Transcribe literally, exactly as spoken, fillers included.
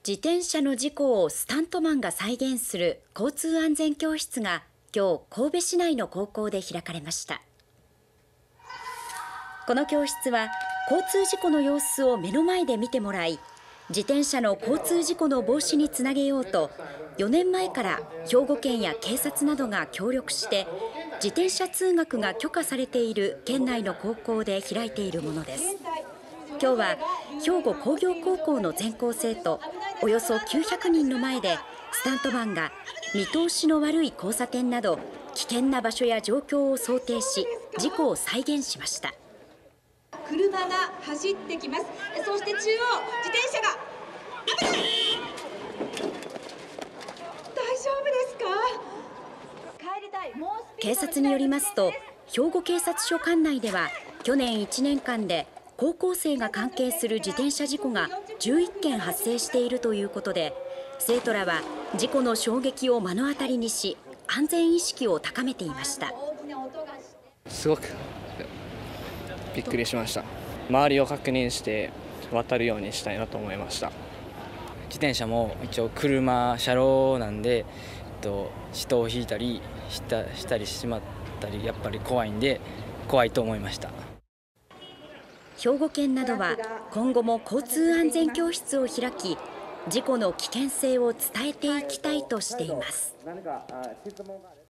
自転車の事故をスタントマンが再現する交通安全教室が今日神戸市内の高校で開かれました。この教室は交通事故の様子を目の前で見てもらい、自転車の交通事故の防止につなげようとよねんまえから兵庫県や警察などが協力して自転車通学が許可されている県内の高校で開いているものです。今日は兵庫工業高校の全校生徒およそきゅうひゃくにんの前でスタントマンが見通しの悪い交差点など危険な場所や状況を想定し事故を再現しました。 車が走ってきます。そして中央自転車が危ない。大丈夫ですか？帰りたい。もうスピード警察によりますと兵庫警察署管内では去年いちねんかんで高校生が関係する自転車事故がじゅういっけん発生しているということで、生徒らは事故の衝撃を目の当たりにし安全意識を高めていました。 すごくびっくりしました。周りを確認して渡るようにしたいなと思いました。 自転車も一応車車両なんで、えっと、人を引いたりしたしたりしまったりやっぱり怖いんで怖いと思いました。 兵庫県などは今後も交通安全教室を開き、事故の危険性を伝えていきたいとしています。